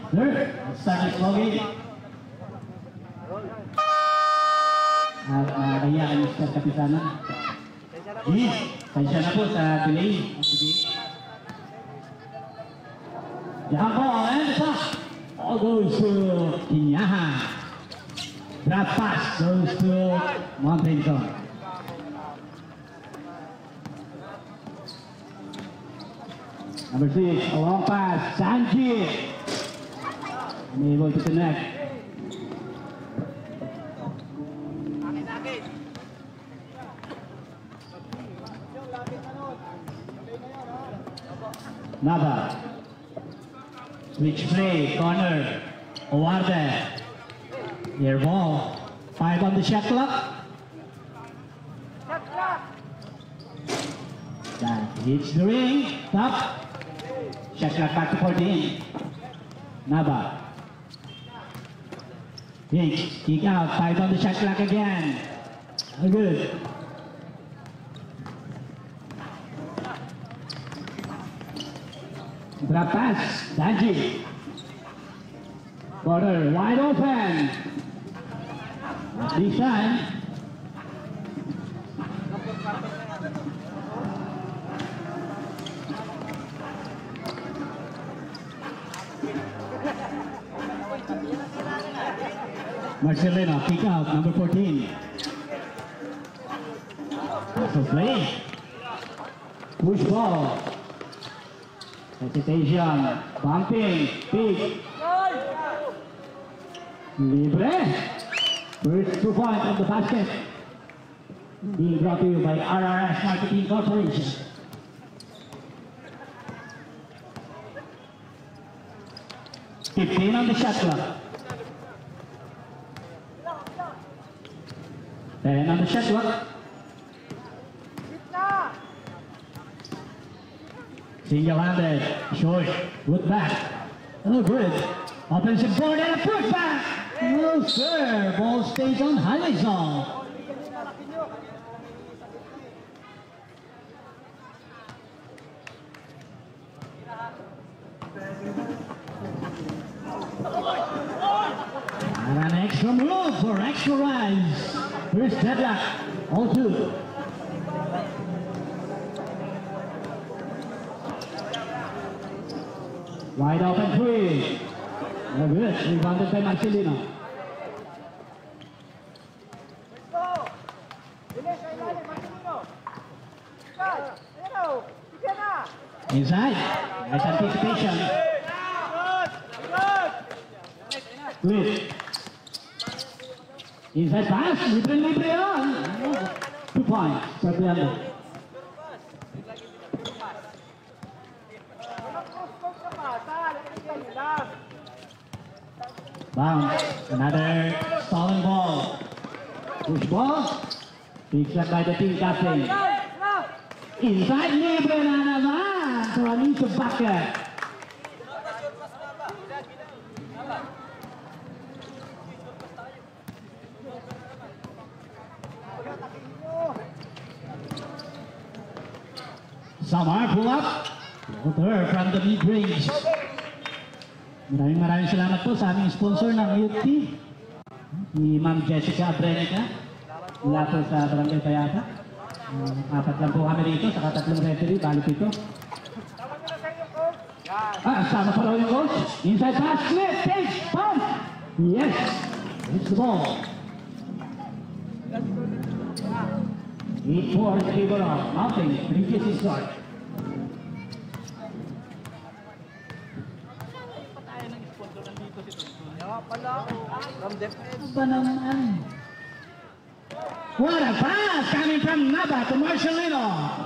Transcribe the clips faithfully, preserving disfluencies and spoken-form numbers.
Third, start slowly. Kaya ang Mister Kapisanan. Yes, pasensya na po sa delay. Diyan po, and pass. All goes to Kinyaha. Drop pass goes to Mountainson. Number six, a long pass, Sanji. Unable to connect. Nada. Switch play, corner. Owarde. Air ball. Five on the shot clock. That hits the ring. Top. Shot clock back to fourteen. Naba. Hicks. Kick out. Five on the shot clock again. Good. Drop pass, Danji. Corner wide open. This time. Marcelino, kick out, number fourteen. So play. Push ball. Hesitation, bumping, pick. Libre. First two points of the basket. Being brought to you by R R S Marketing Corporation. fifteen on the shot clock. ten on the shot clock. Single-handed, short, look back. Oh, good. Offensive board and a put back. No, sir. Ball stays on Halizon. And an extra move for extra rise. First deadlock, all two. Wide open three. Oh, good. Rebounded by Marcelino. Inside. Nice anticipation. Good. Inside pass. Libre, libre on. Two points. Sarpiano. Bounce. Another stolen ball. Push ball. Picked up by the team captain. Inside libre na naman. So I need to back it. Samar pull up. Water from the mid-range. Maraming maraming salamat po sa aming sponsor ng U T, ni Ma'am Jessica Abrenica, mula po sa Barangay Payata. Uh, apat lang po kami rito, saka tatlong referee, balik ito. Ah, sama pa raw yung coach. Inside pass, slip, take, pump! Yes! It's the ball. eight four in favor of Mountain, previous is short. Ba naman? What a pass coming from Naba to Marcelino.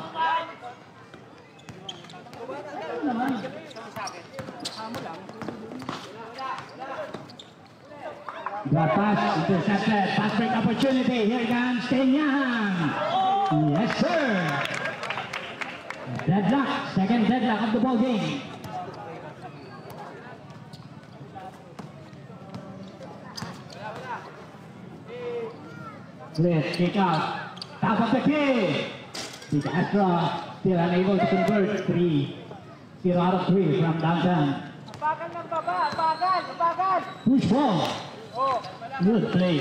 The pass intercepted. Pass break opportunity. Here comes Kenyan. Yes, sir. Deadlock. Second deadlock of the ball game. Split, kick out, top of the key. Big Astra still unable to convert. Three, zero out of three from downtown. Bagal ng baba, bagal, bagal. Push ball. Oh, Good play.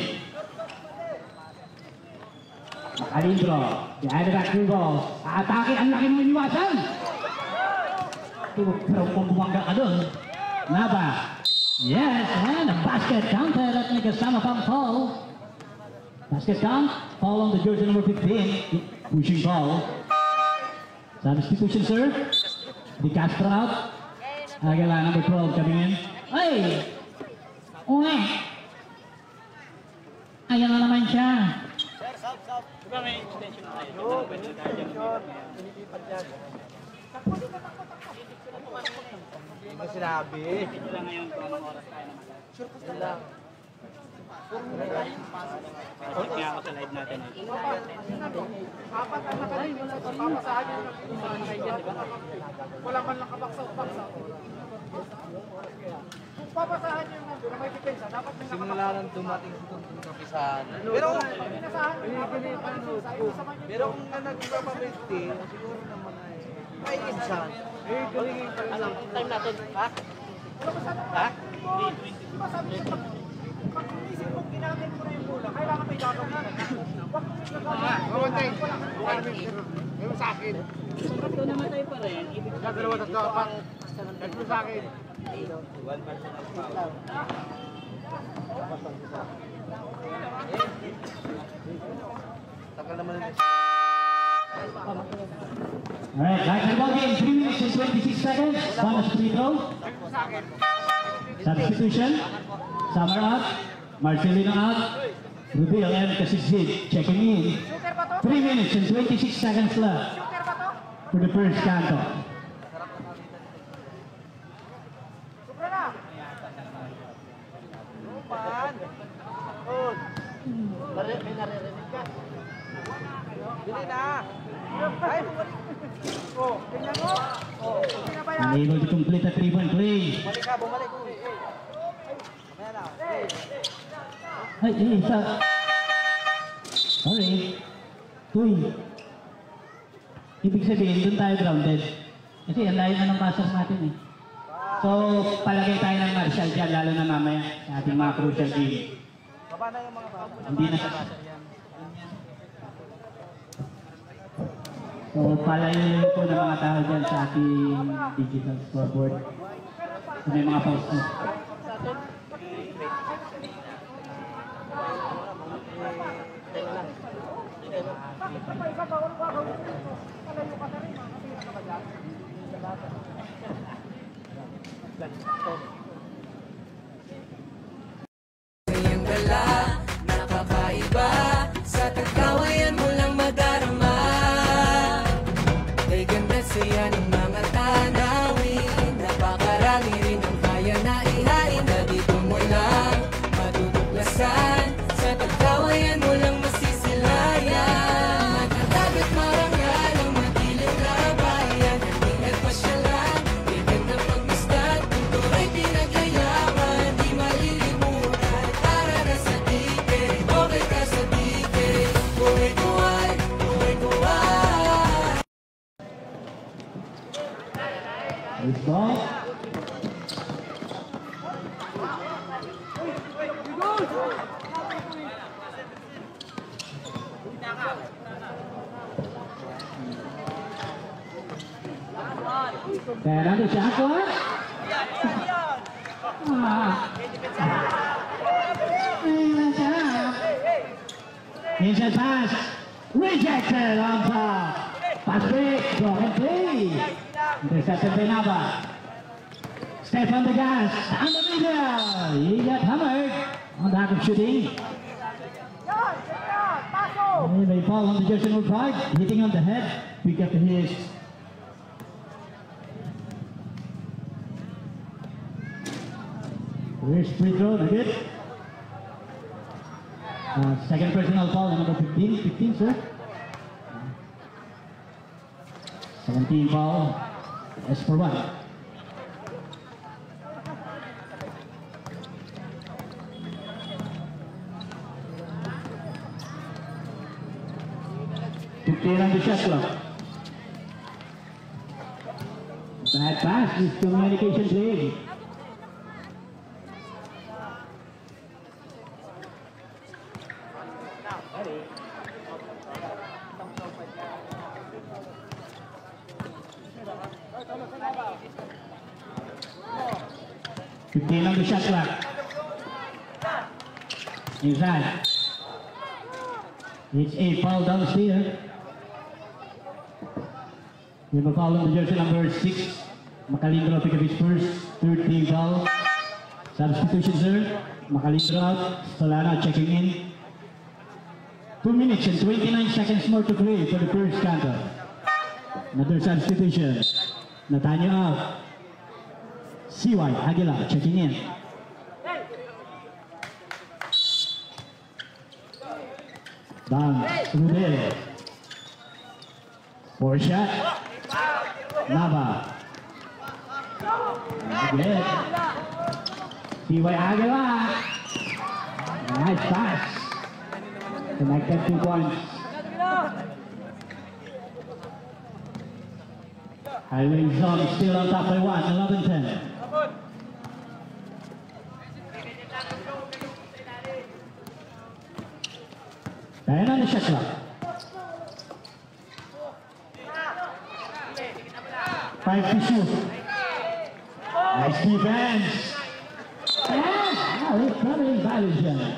Alindro. Behind the back three ball. Atake, ang laki ng iniwasan. Pero kung bumangga ka doon. Naba. Yes, and a basket counted at Nagkasama pang foul. Basket count. Foul on the jersey number fifteen. Pushing ball. Substitution, sir. The Castro out. Agala number twelve coming in. Ay! Uwe! Ayan na naman siya. Diba may extension na tayo? oh, extension. Pinipipad yan. Hindi mo sinabi. Ito lang ngayon kung anong oras tayo naman. Yun lang. Check nga ako sa live natin. Apat ang nakalay. Papasahan nyo na kayo, di ba? Wala man lang kabaksa-baksa. Kung papasahan nyo yung nandun na may depensa, dapat may Simula nakabaksa. nang dumating sa itong kapisahan. Pero pag pinasahan nyo, dapat may nakabaksa. Ayun sa kanya. Pero kung na nagpapamilti, siguro naman ay may chance. Eh, galing Anong time natin? Ha? Wala ba sana? Ha? Di ba sabi niya, pag pag isip mong ginamit mo na yung bola, kailangan may gagawin. Huwag mo may gagawin. Wala kang sa akin. Ito namatay pa rin. Ibig Dalawa, tatlo, apat. Tatlo sa akin. Takal naman yung Alright, back to the ball game. three minutes and twenty-six seconds. Bonus free throw. Substitution. Summer out. Marcelino out. Rubio and Casizid checking in. Shooter ba to? three minutes and twenty-six seconds left Shooter ba to? for the first canto. Sobra na. Roman! Oh! May naririnig ka. Bili na! Ay, bumalik! Oh, tingnan mo. Oh, pinabayaan. Unable to complete a three-point play. Bumalik ka, bumalik! Mamaya na. Ay, ay, isa. Sorry. Tuy. Ibig sabihin, doon tayo grounded. Kasi ang layo na ng passes natin eh. So, palagay tayo ng Marshall dyan, lalo na mamaya sa ating mga crucial game. Baba na yung mga baba. Hindi na sa... So, palayo po ng mga tao dyan sa ating digital scoreboard. So, may mga pause na. Bakit pa ikaw ba? Wala ka dito. Palayo ka na rin. Makatira ka ba dyan? Kayang dala, nakakaiba. Sa tagkawayan mo lang madarama. Kay ganda siya ng mga tanawin. Napakarami rin ang kaya na ihain. Na dito mo lang matutuklasan. Sa tagkawayan mo lang masisilayan. Nagkatagat marangal ang madilim na bayan. Ingat pasyalan, kay ganda pagmasdan. Tuloy pinagyayaman, di malilimutan. Para na sa dike, okay ka sa dike. Buhay-buhay, buhay-buhay. This ball. Kaya natin siya ako ha? Ah. Ayan siya. Inside pass. Rejected on top. Pass break. Broken play. Intercepted by Nava. Step on the gas. On the middle. He got hammered on the act of shooting. Yan! Yan! Paso! And they fall on the jersey number five. Hitting on the head. Pick up his. First free throw. Not good. Uh, second personal foul on number fifteen. fifteen, sir. seventeen foul. S for one. fifteen on the shot clock. Bad pass, miscommunication play. fifteen on the shot clock. Inside. It's a foul downstairs. We have a foul on the jersey number six. Macalindro pick up his first, third team foul. Substitution, sir. Macalindro out. Stolano checking in. Two minutes and twenty-nine seconds more to play for the first quarter. Another substitution. Nathaniel out. C Y Aguilar checking in. Down. Rudel. Four shot. Nava. Again. C Y Aguilar. Nice pass. Connected two points. Highway zone still on top by one, eleven ten. ten on the shot clock. Five to shoot. Nice defense. And now it's coming violation.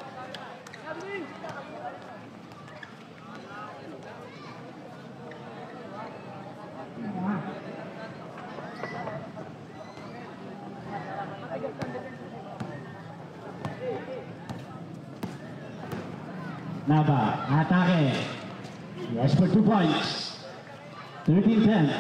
Nava, atake. Yes, for two points. thirteen ten.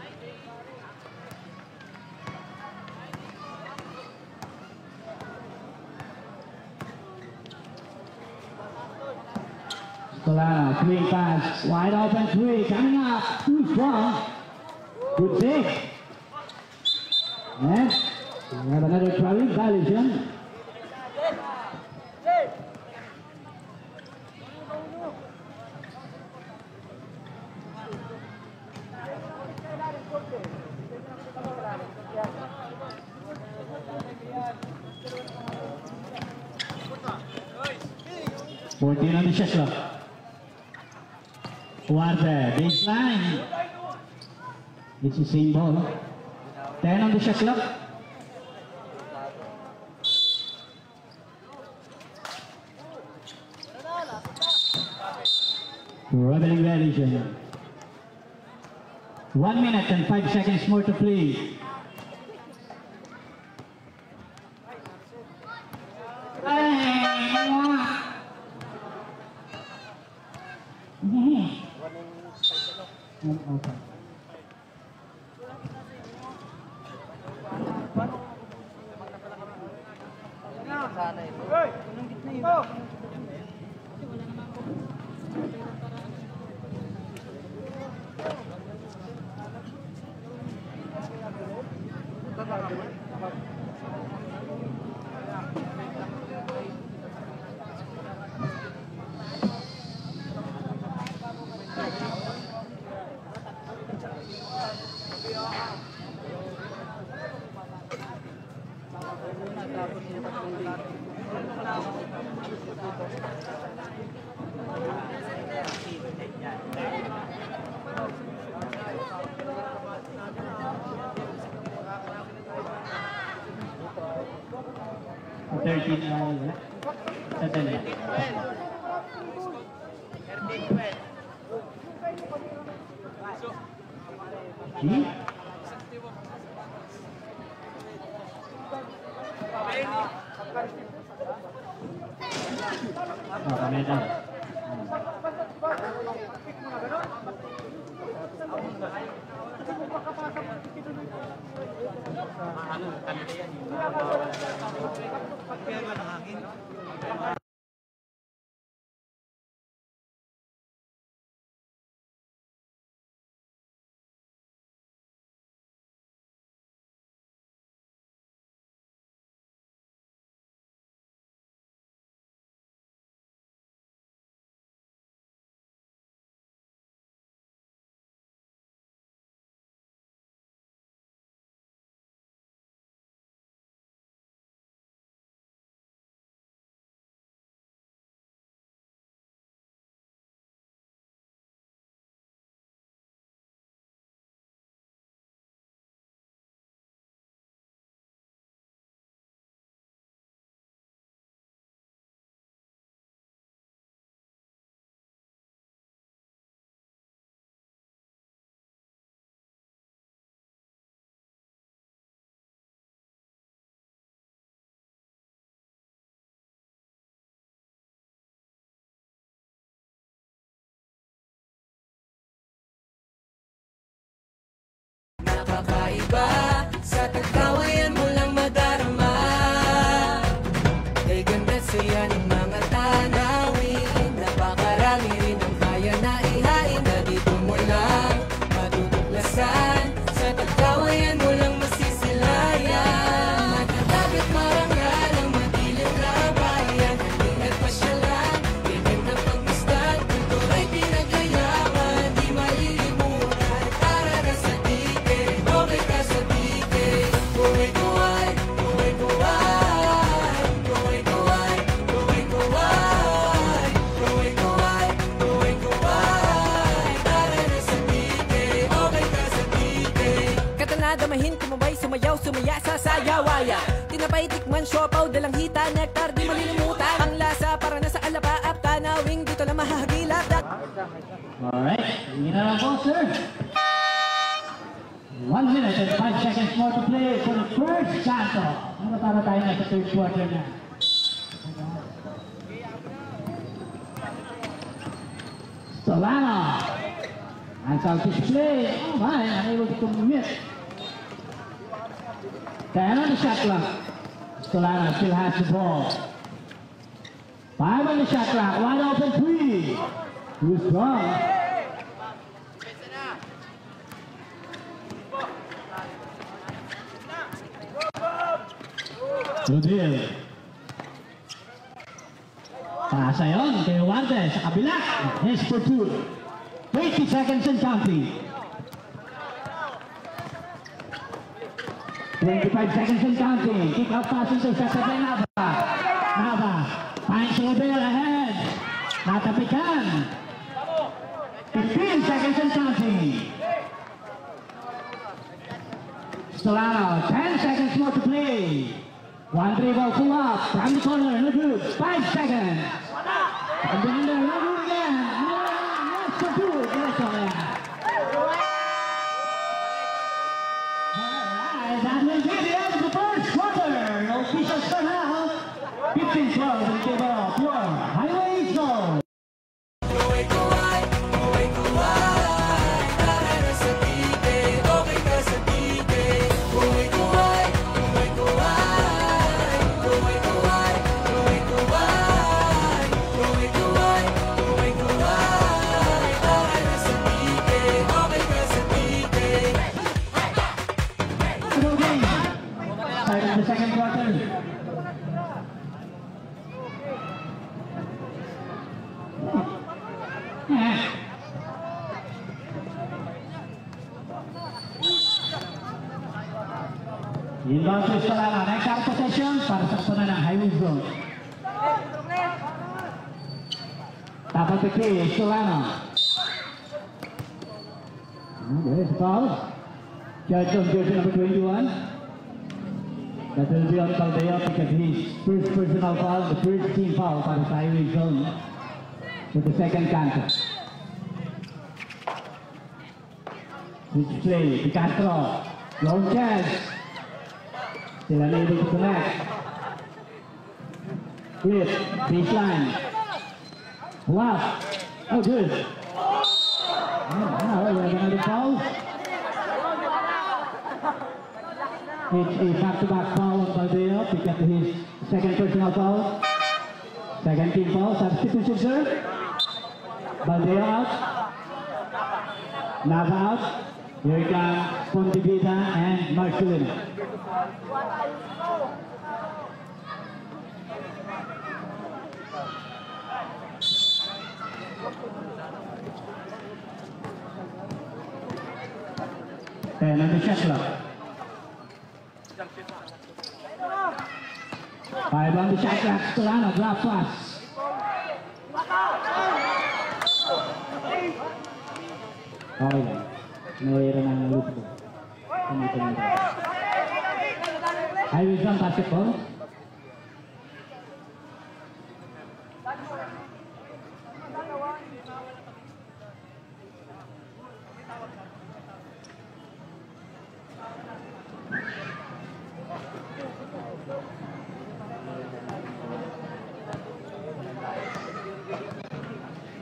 Solana, three pass, wide open three, coming up, too strong. Good save. And we have another traveling violation. fourteen on the shot clock. Duarte, baseline. It's the same ball. ten on the shot clock. Traveling violation. One minute and five seconds more to play. Okay. Sana ito. Hey! Oh! thirteen na wala. Sandali. Hmm? Oh, kami na. Ano, kanila yan. Kaya ba ng hangin? nakakaiba. Sa tagkawayan mo lang madarama. Kay ganda saya ng mga tanawin. Napakarami rin ang kaya na ihain. Na dito mo lang matutuklasan. Sa tagkawayan mo lang masisilayan. Nagkatabi't marangal ang madilim na bayan. Ingat pasyalan, bigyan ng pagmasdan. Kultura'y pinagayaman, di malilimunan. Para na sa tike, okay ka sa tike. Kuway-kuway, kuway-kuway. Kuway-kuway, kuway-kuway. Kuway-kuway, kuway-kuway. Para na sa tike, okay ka sa tike. Katanadamahin, kumabay, sumayaw, sumaya sa sayawaya. Tinapay, tikman, siopaw, dalang hita, nektar, di malilimutan. Ang lasa para na sa alapaap, tanawing dito lang mahagilap. Alright, hindi na lang po, sir. One minute and five seconds more to play for the first canto. Ano para tayo na sa third quarter na? Solano. Hands out display. Oh my, unable to commit. Ten on the shot clock. Solano still has the ball. Five on the shot clock. Wide open three. Who's strong? Rodil. Pasa yun kay Warte sa kabila. Yes for two. twenty seconds and counting. twenty-five seconds and counting. Kick out pass intercepted by Nava. Nava finds Rodil ahead. Natapikan. fifteen seconds and counting. Solano, ten seconds more to play. One three ball pull up from the corner, no good. Five seconds. And then there, no good again. No, yes, so good. Yes, so yeah. Alright, that will be the end of the first quarter. No official score now. fifteen twelve in favor of your Highway Zone. Kuway-kuway, kuway-kuway. Para na sa tike, okay ka sa tike. Kuway-kuway, kuway-kuway. Kuway-kuway, kuway-kuway. Kuway-kuway, kuway-kuway. Para na sa tike, okay ka sa tike. No game. Start of the second quarter. Inbound to Solano. Next out possession para sa puna ng Highway Zone. Top of the key, Solano. There's a foul. Judge on jersey number twenty-one. That will be on Caldeo because his first personal foul, the first team foul para sa Highway Zone for the second canto. Switch play, Di Castro. Long chance. Still unable to connect. Flip, baseline. Wow. Oh, good. Oh, now we have another foul. It's a back-to-back foul on Baldeo because of his second personal foul. Second team foul. Substitution, sir. Baldeo out. Nava out. Here comes Pontivita and Marcelino. Ten on the shot clock. Five on the shot clock. Solano, drop pass. Okay lang. Nawira na ng loop ko. Kumito na tayo. Highway Zone basketball.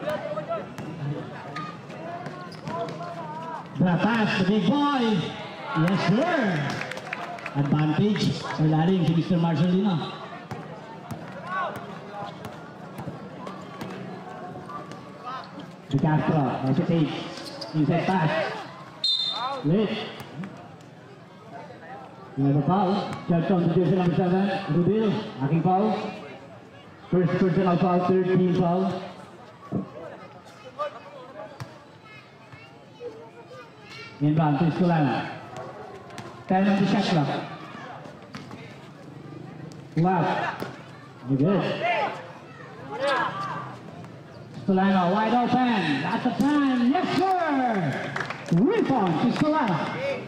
The pass, the big boy. Yes, sir. Advantage sa ilalim si Mister Marcelino. De Castro hesitates. Inside pass. Late. We have a foul. Judge on the jersey number seven. Rubil. Aking foul. First personal foul, third team foul. Inbound to Escalante. ten on the shot clock. Wow. You're good. Solano wide open. That's the time. Yes, sir. Rebound to Solano.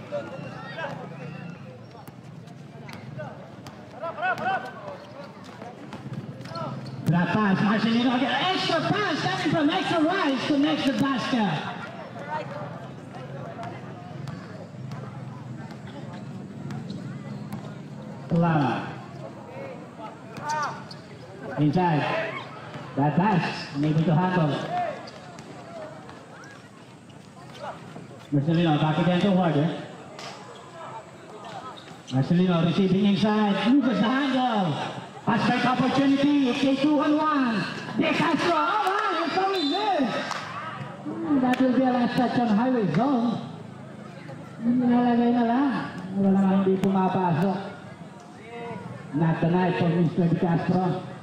That pass, Marcelino again. Extra pass coming from extra rise to next to basket. Solano. Inside. That pass, unable to handle. Marcelino back again to Warder. Marcelino receiving inside, loses the handle. Pass break opportunity, K two on one. De Castro, oh wow, it's only this. That will be a last touch on highway zone. Nalagay na lang. Wala nga hindi pumapasok. Not the night for Mister De Castro.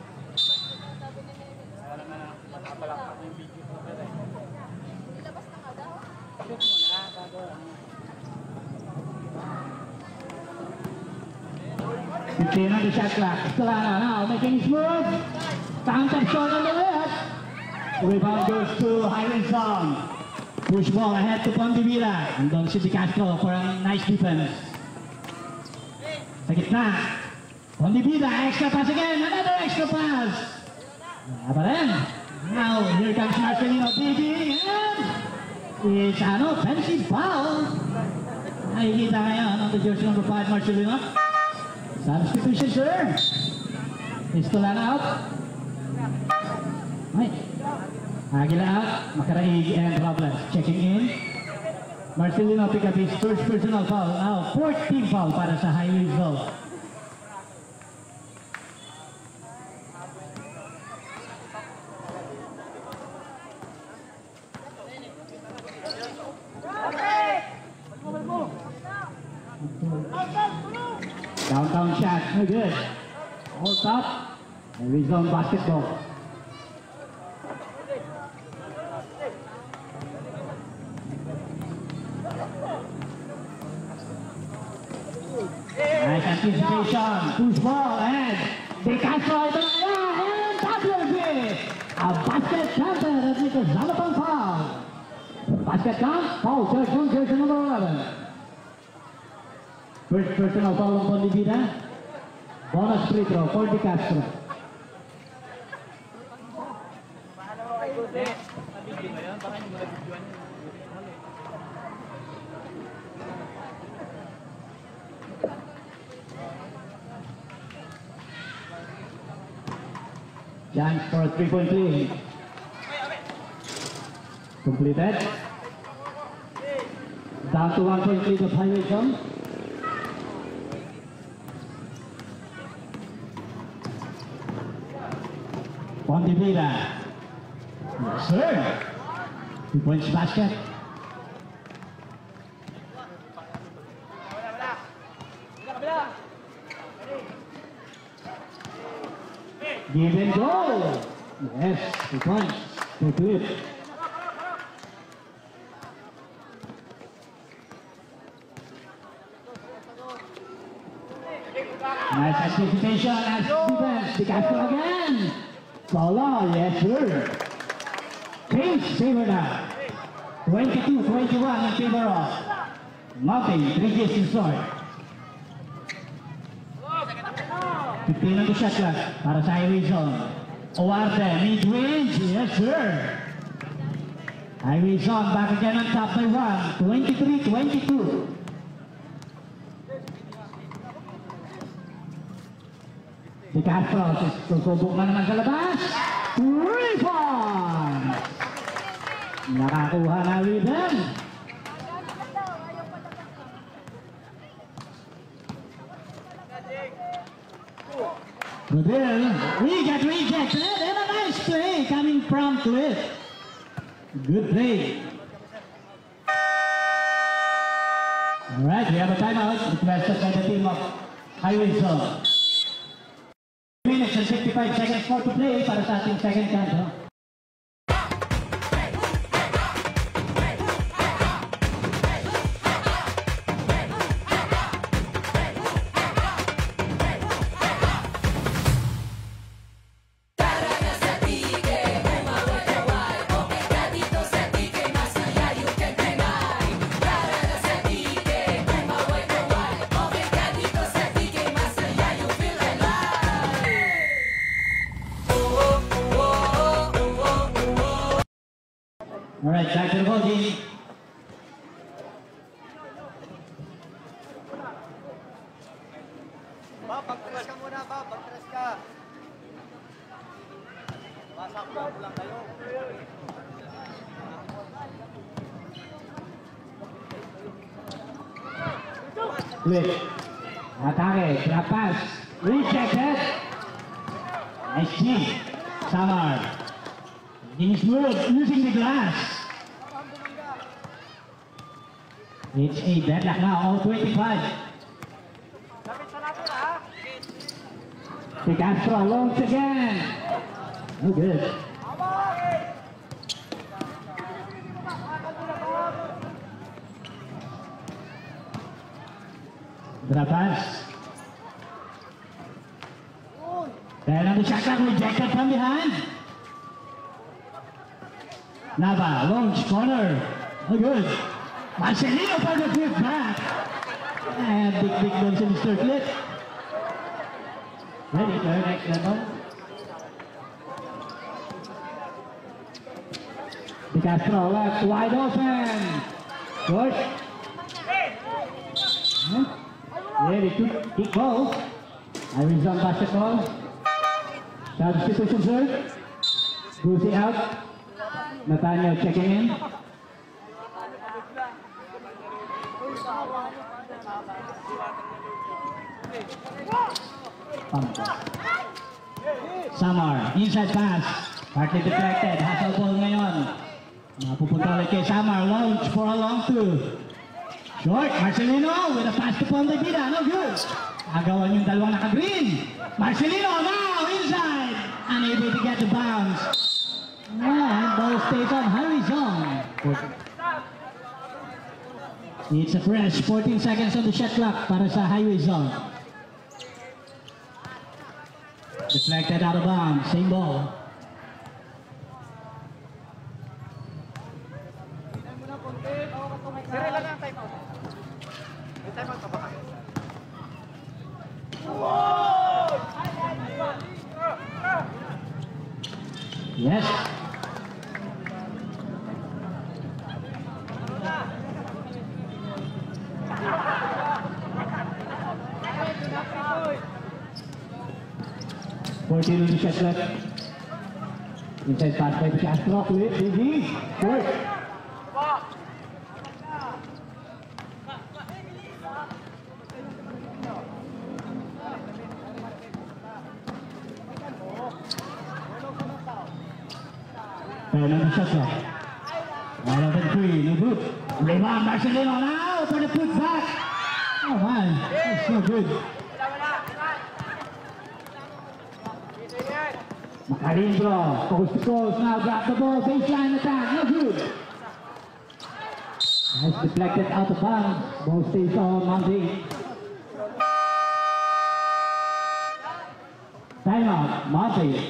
fifteen on the shot clock. Solano now making his move. Counter shot on the left. Rebound goes to Highway Zone. Push ball ahead to Pondivila. And doon si De Castro for a nice defense. Sa gitna. Pondivila, extra pass again. Another extra pass. Wala pa rin. Now, here comes Marcelino digging. And it's an offensive foul. Nakikita ngayon on the jersey number five, Marcelino. Substitution, sir. Pistolan out. Right. Aguila out. Macaraig and Robles checking in. Marcelino pick up his first personal foul. Now, fourth team foul para sa Highway Zone. Downtown shot, no good. Hold up. And we zone basketball. Nice anticipation. Push ball and De Castro ito na kaya. And W B. A basket counter that makes a Zalapang foul. Basket count. Foul. Third one, jersey number eleven. First personal foul on Pondivila. Bonus free throw for De Castro. Chance for a three-point lead. Completed. Down to one-point lead of Highway Zone. Pondivila. Yes, sir. Two points basket. Give and go. Yes, two points. Two to it. Nice anticipation as defense. De Castro again. Solo, yes sir. Change favor now. twenty-two twenty-one in favor of Mountain, three Gs in sort. fifteen on the shot clock para sa Highway Zone. Oarte, mid-range, yes sir. Highway Zone back again on top by one, twenty-three twenty-two. De Castro, susubok na naman sa labas. Rebound! Nakakuha na rebound. Rodel, we got rejected and a nice play coming from Cliff. Good play. Alright, we have a timeout requested by the team of Highway Zone. minutes and fifty-five seconds more to play para sa ating second kanto. Alright, back to the ball game. Ba, pag-press ka muna ba? Pag-press ka. Masak lang kayo. Quick. Atake, drop pass. Rejected. Nice G. Samar. He's moved using the glass. It's a deadlock now, all twenty-five. De Castro launch again. Oh, good. Drop pass. Then on the shot clock, rejected from behind. Nava, launch, corner. Oh, good. Marcelino for the flip back. And big, big guns in the circlet. Ready for the next level. De Castro left, wide open. Good. Ready to kick ball. Arizona basketball. Substitution serve. Brucey out. Nathaniel checking in. Samar, inside pass. Partly deflected. Hustle ball ngayon. Mapupunta ulit kay Samar. Launch for a long two. Short. Marcelino with a pass to Pondebida. No good. Agawan yung dalawang naka-green. Marcelino now inside. Unable to get the bounce. And ball stays on Highway Zone. It's a fresh fourteen seconds on the shot clock para sa Highway Zone. Deflected out of bounds, same ball. Sir, ilan ang time out? May time out ka ba kayo? Yes. fourteen on the shot clock. Inside pass by De Castro. Quick, Biggie. Short. Turn on the shot clock. One of the three, no good. Lima, Marcelino now for the put back. Oh man, that's so good. Macarindro, coast to coast, now grab the ball, baseline attack, no good. Nice deflected out of bounds, ball stays on Monty. Timeout, Monty.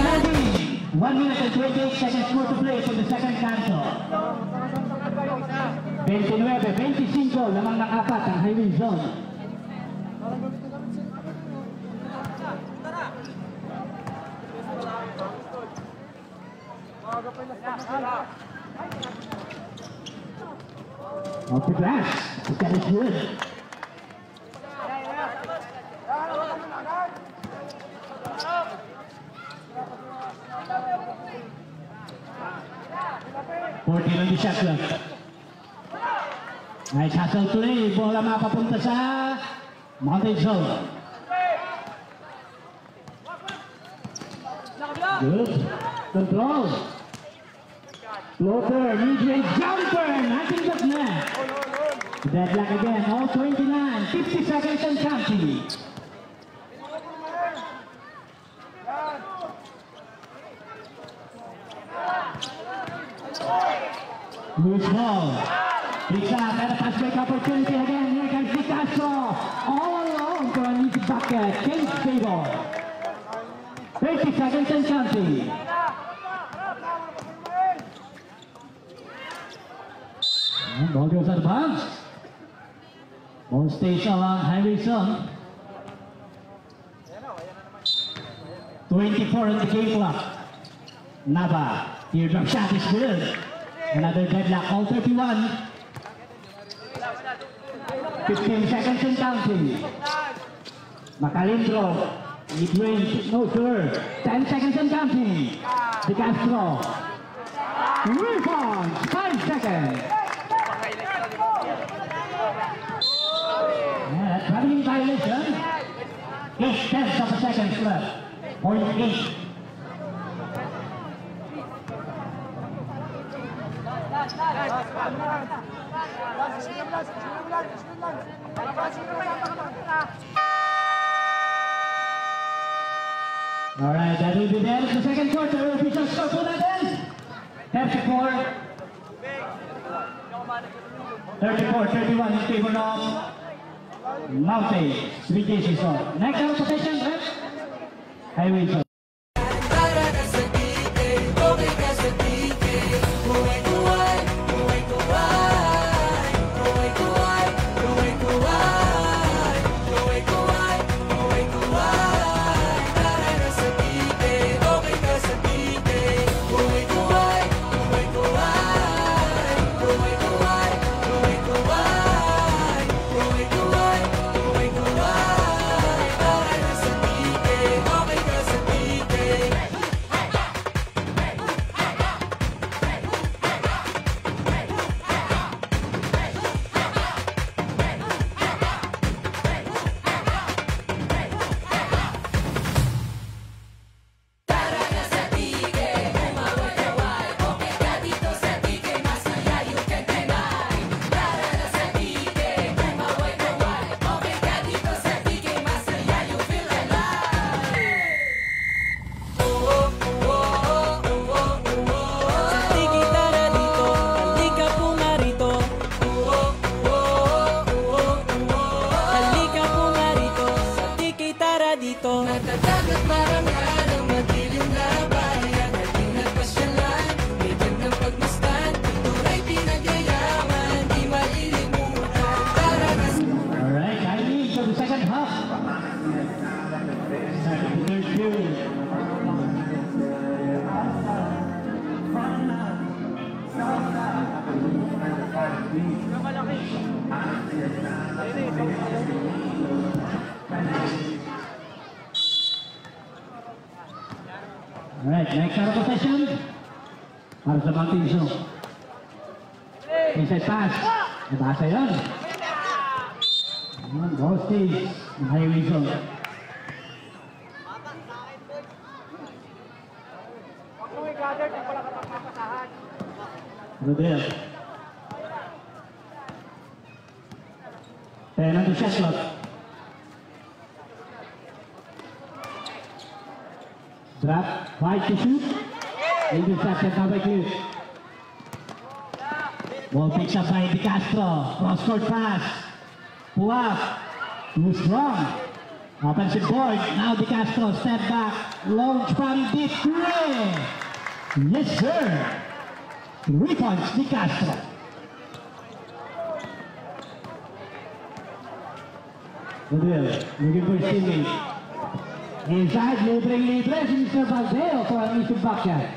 one minute and twenty-eight seconds more to play for the second canto. twenty-nine twenty-five, lamang ng apat ang highway zone. Off the glass, that is good. fourteen on the shot clock. Nice hustle play. Bola mapapunta sa Mountain Zone. Good. Control. Floater, mid-range jumper. Nothing but net. Deadlock again. All twenty-nine. fifty seconds and counting. Loose ball. Picks up and a pass break opportunity again. Here comes Di Castro. All alone for an easy bucket. King's favor. thirty seconds and counting. And ball goes out of bounds. Ball stays on highway zone. twenty-four on the game clock. Nava. Teardrop shot is good. Another deadlock, all thirty-one. fifteen seconds and counting. Macalindro, mid-range, no sure. ten seconds and counting. De Castro. Rebound, five seconds. Yeah, that's running violation. eight tenths of a second left. Point eight. All right, that will be the end of the second quarter. Official score po natin. thirty-four. thirty-four thirty-one in favor of Mountain. three cases on. Next out possession, rep. Highway zone. Para na sa D K, okay ka sa D K. Kuway-kuway, kuway-kuway. Kuway-kuway, kuway-kuway. Kuway-kuway, kuway-kuway. Para na sa D K, okay ka sa D K. Kuway-kuway, kuway-kuway. Kuway-kuway, kuway-kuway. Kuway-kuway, kuway-kuway. Para na sa D K, okay ka sa D K. Tara na sa D K, kumaway-kaway. Okay ka dito sa D K, masaya you can deny. Tara na sa D K, kumaway-kaway. Okay ka dito sa D K, masaya you feel alive. Oo, oo, oo, oo. Sa tiki tara dito, halika po nga rito. Oo, oo, oo, oo. Halika po nga rito, sa tiki tara dito. Natatagat marangal ang madilim na bayan. Naging nagpasyalan, may gandang pagmasdan. Kultura'y pinagyayaman, di malilimutan. Tara na sa All right, I need for the second half. Second, third period. All right, next out of possession. Para sa Mountain Zone. Inside pass. Nabasa yun. Ayan, ball stays ng highway zone. Huwag mo i-gather kung wala ka pang papasahan. Rodel. ten on the shot clock. Drop, five to shoot. Intercepted now by Cliff. Ball picks up by Di Castro. Cross-court pass. Pull up. Too strong. Offensive board. Now Di Castro. Step back. Launch from deep three. Yes, sir. Three points, Di Castro. Rodel, looking for his teammate. Inside, libreng libre si Mister Valdeo for an issue backhand.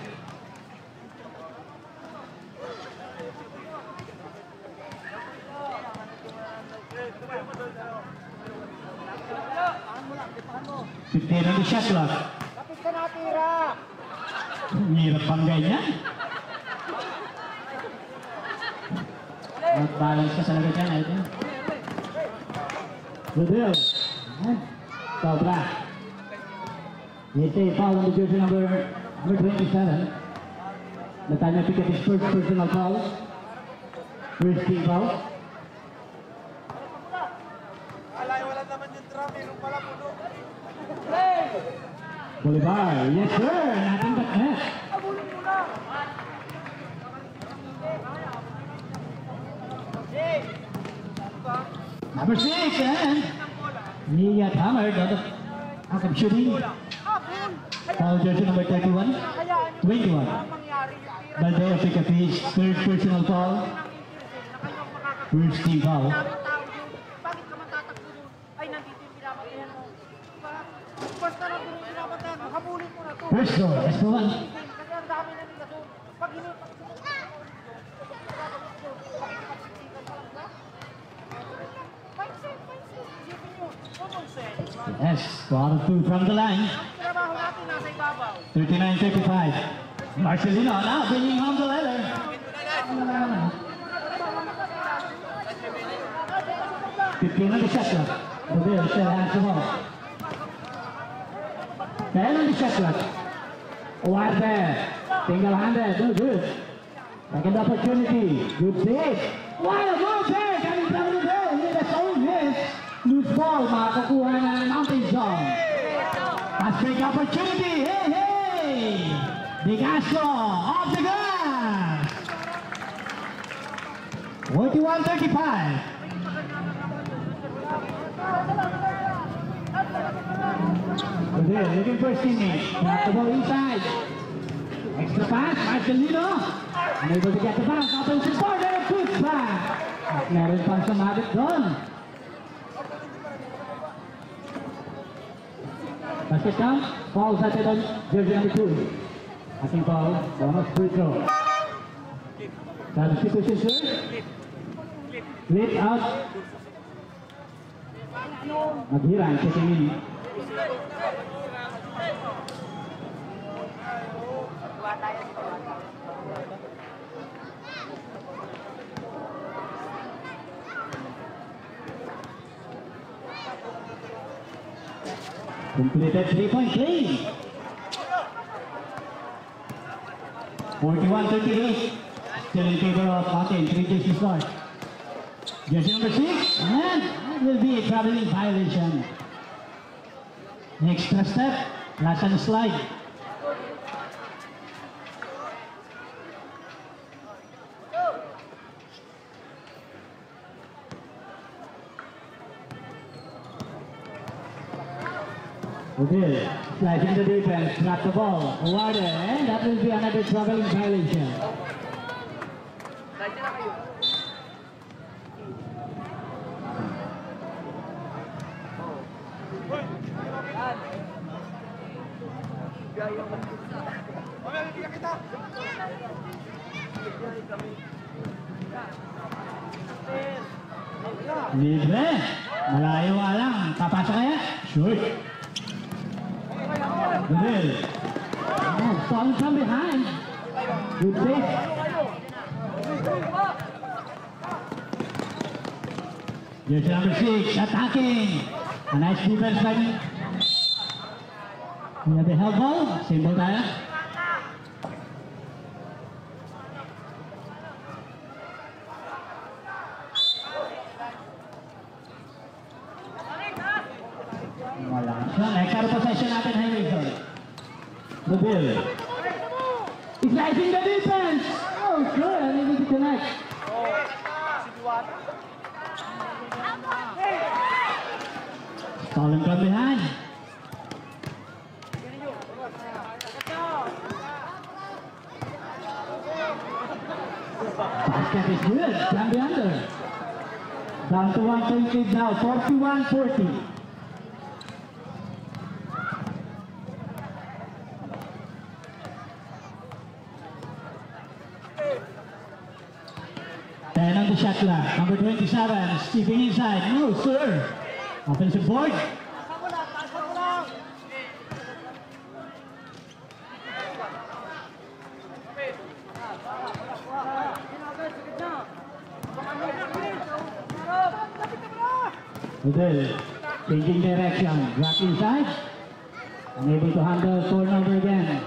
fifteen on the shot clock. Kapit ka natira. Hirap bang ganyan? Out-balance ka talaga dyan, I think. Rodel. Sobra. It's a foul on the jersey number, number twenty-seven. Nathaniel pick up his first personal foul. First team foul. Alay, wala naman yung drum, meron pala puno. Bolivar, yes sir, nothing but net. Abulin mo na. Number six, and he got hammered on the back of shooting. Abul. Foul jersey number thirty-one, Hayaan nyo twenty-one. ang mangyari. Yung tira Valdeo pick up his third personal foul. ng interest na kayo ang makakagawa. First team foul. Daming tao yun. Bakit ka man tatakbo dun? Ay, nandito yung pinapatayan mo. Diba? Basta na dun yung pinapatayan mo, habulin mo na to. First goal, that's the one. Kasi ang dami na nila doon. Pag hindi, pag mindset, mindset. Isipin nyo, common sense. Yes, one of two from the line. Ang trabaho natin nasa ibabaw. thirty-nine thirty-five. Marcelino now bringing home the leather. fifteen on the shot clock. Rodel still has the ball. ten on the shot clock. Wide there. Single-handed, no good. Second opportunity. Good save. What a move there. Coming down the goal. With a own miss. Loose ball. Makakuha na ng mountain zone. Fast break opportunity. Hey, hey. De Castro off the glass. forty-one thirty-five. Rodel looking for his teammate. Got the ball inside. Extra pass, Marcelino. Unable to get the pass. Offensive board and a quick pass. At meron pang sumabit doon. Basket count. Foul satted on jersey number two. Ating foul. Bonus free throw. Substitution, sir. Flip out. Maghirang checking in. Completed three-point play. forty-one thirty-eight. Still in favor of Mountain. Three days to start. Jersey number six. And that will be a traveling violation. Extra step. Last on the slide. Rodel sliding the defense, got the ball, awarded, and that will be another traveling violation. Mamaya, bibigyan kita. Libre, malayo nga lang, papasok kaya? Shoot. Rodel, oh, falling from behind. Good save. Jersey number six, attacking. A nice defense by me. We have the help ball, simple tayo. Wala siya. Next possession natin, Henryson. Rodel. He's slicing the defense. Oh, good. I need to connect. Stolen from behind. Basket is good. Can be under. Down to one point lead now, forty-one forty. Ten on the shot clock. Number twenty-seven, stepping inside. No, sir. Offensive board. Taas mo lang, taas mo lang. Udel, changing direction. Drop inside. Unable to handle turnover again.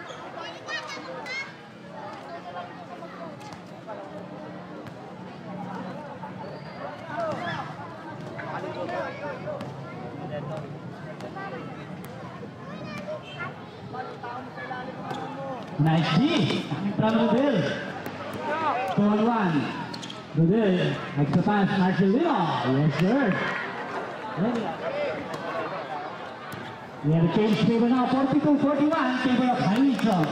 Nice D. From Udel. two on one. Udel, extra pass, Marcelino. Yes, sir. We have a change favor now, forty-two forty-one, favor of Hamilton.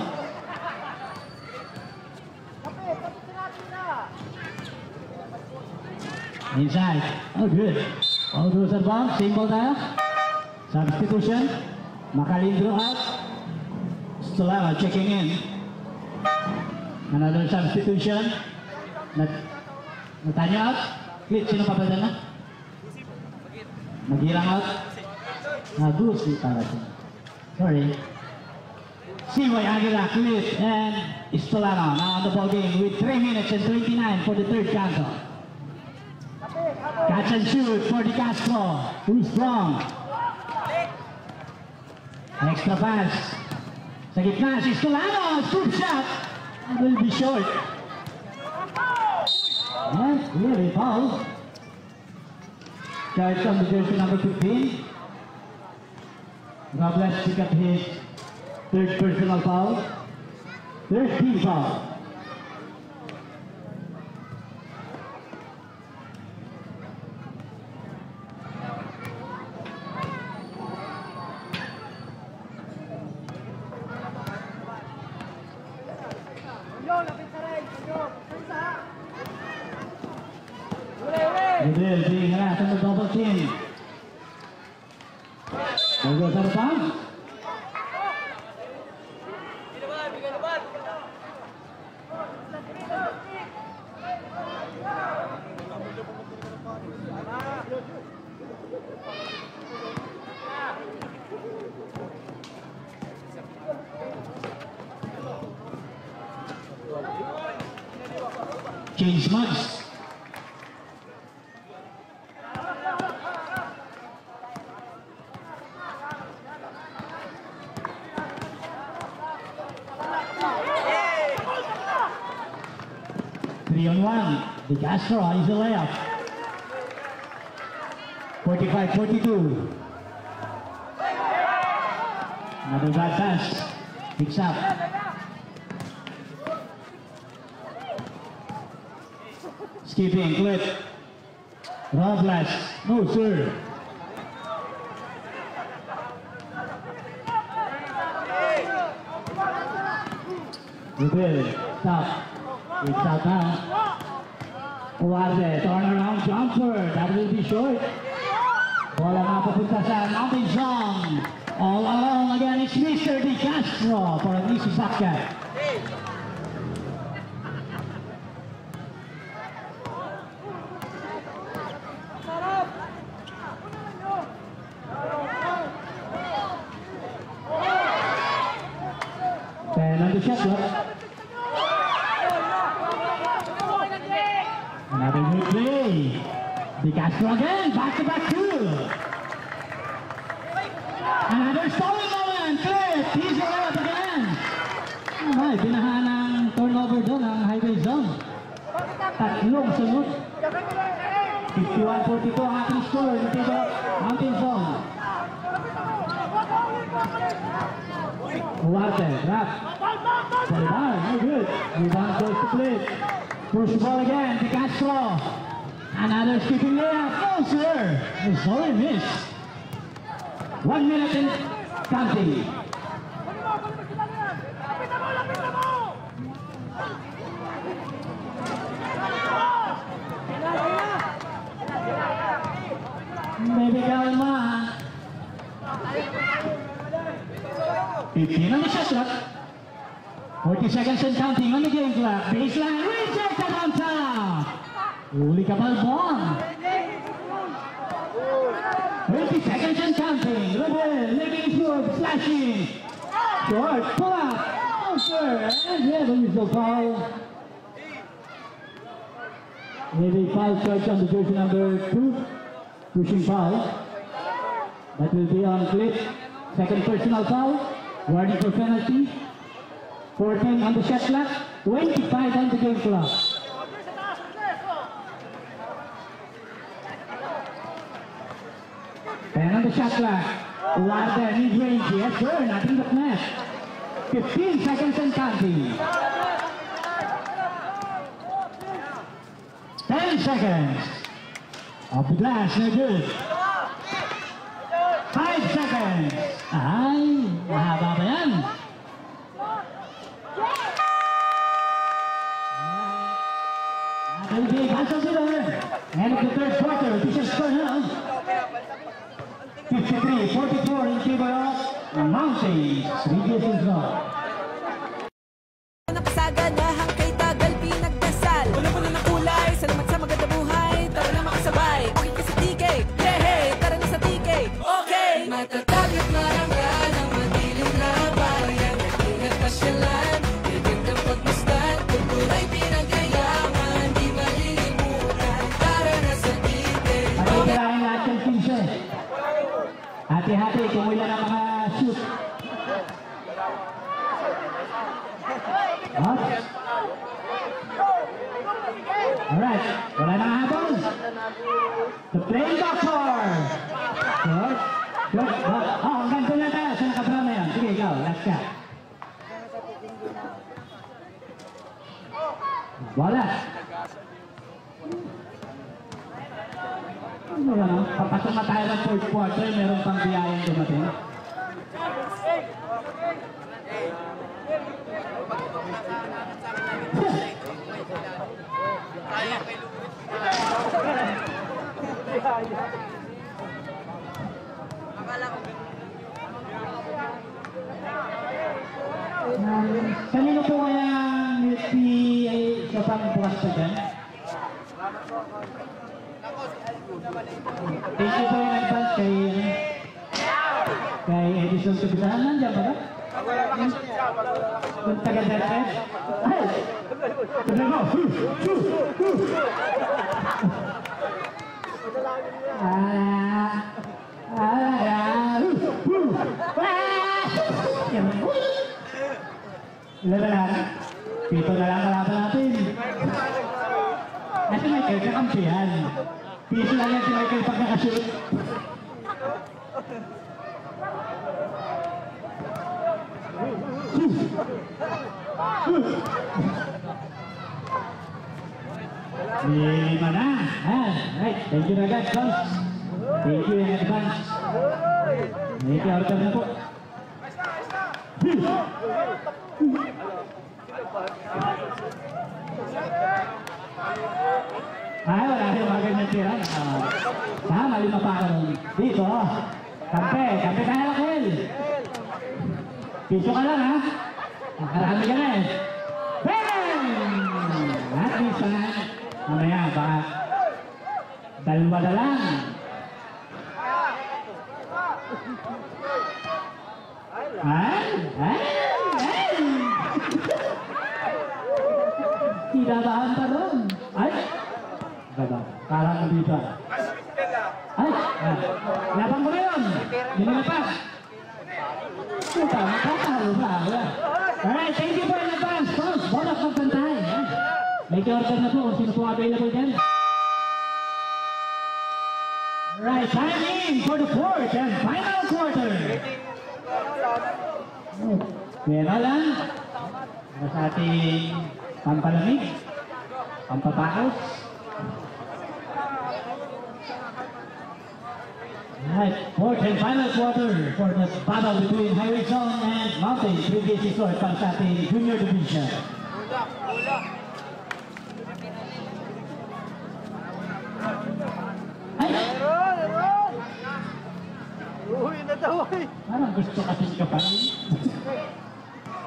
Inside. Oh, good. All those are bound. Same ball tayo. Substitution. Macalindro out. Stolano checking in. Another substitution. Nat Natanyo out. Clip, sino papadala na? Magirang out. Nagusi para siya. Sorry. C Y Aguila, Clip, and Stolano now on the ball game with three minutes and twenty-nine for the third canto. Catch and shoot for the Castro. Who's strong? Extra pass. Sa gitna si Stolano. Scoop shot. It will be short. And really foul. Charge on the jersey number fifteen. Robles pick up his third personal foul. Third team foul. Udel being harassed on the double team. There goes out of bounds. Change mugs. Three on one. The Castro is a layup. forty-five forty-two. Another bad pass. Picks up. Skipping, Clip. Robles. No, sir. Udel. Stop. It's out now. Uwarde, turnaround jumper. That will be short. Bola na papunta sa Mountain Song. All along again, it's Mister De Castro for an easy bucket. Ten on the shot clock. Another good play. De Castro again, back to back two. Another stolen moment, Clip. He's a layup again. Ay, binahaan ng turnover doon ang highway zone. Tatlong sunod. fifty-one forty-two ang ating score dito sa Mountain Zone. Uwarte, drop. Balibar, no good. Rebound goes to Clip. Push ball again, De Castro. Another skipping layup. Oh, sir. It's only miss. One minute and counting. fifteen on the shot clock. forty seconds and counting on the game clock. Baseline rejected on top. Uli ka Balbon. twenty seconds and counting. Rebel, living through, flashing. Short, pull up. Over. And yeah, the whistle foul. Heavy foul charge on the jersey number two. Pushing foul. That will be on Cliff. Second personal foul. Warning for penalty. fourteen on the shot clock. twenty-five on the game clock. ten on the shot clock. Wilder, mid-range. Yes, sir. Nothing but net. fifteen seconds and counting. ten seconds. Off the glass, no good. five seconds. Ay, mahaba ba yan? That will be Hansel Miller. End of the third quarter. This is score now. fifty-three forty-four in favor of Mountains. Three games draw. Napasaganahang kay tagal pinagdasal. Wala-wala ng kulay, salamat sa maganda buhay. Tara na makasabay, okay ka sa T K. Yeah, hey, tara na sa T K. Okay! Matatag at marangal ang madilim na bayan. Ingat pasyalan, bigandang pagmasdan. Kultura'y pinagayaman, di malilimutan. Tara na sa T K. Pagkakalain lahat ng pinsa. Hati-hati kung ilan ang mga shoot. Up. Alright, wala na habol. The playing doctor. Good. Good. Oh, hanggang doon lang tayo sa nakabram na yan. Sige, ikaw. Last shot. Wala. Ano ba no? Papasok na tayo ng fourth quarter, meron pang biyayang dumating. Um, kanino po kaya milk tea ay sa pang-bukas pa dyan? Thank you po in advance kay, kay Edison Tubisahan. Nandiyan ba ba? Kung taga-Delped? Ay! Sabi mo! Ah! Ah! Ah! Ilan na lang? Pito na lang kalaban natin. Kasi Michael, kakampihan. Piso lang yan si Michael pag nakashoot. Lima na. Ah, right. Thank you na guys, boss. Thank you in advance. Thank you, order na po. Ay, wala rin mga ganyan tira. Tama, lima pa ako nun. Dito, kampe. Kampe tayo lang, Kel. Piso ka lang, ha? Makarami ka na eh. Bang! At least, ha? Mamaya, baka dalawa na lang. Ay! Ay! Ay! Tinabahan pa doon. Ay! Baba, parang dito. Ay! Ah. Laban ko na yun! Hindi na pa! Puta, makakalo ba? Alright, thank you for in advance. Boss, bonus magpantay. May order na po kung sino po available dyan. Right, time in for the fourth and final quarter. Pera lang. Para sa ating pampalamig, pampapaos. Right, fourth and final quarter for the battle between Highway Zone and Mountain. Three days resort para sa ating junior division. Ay! Uy, na daw eh. Parang gusto kasi ka pa rin.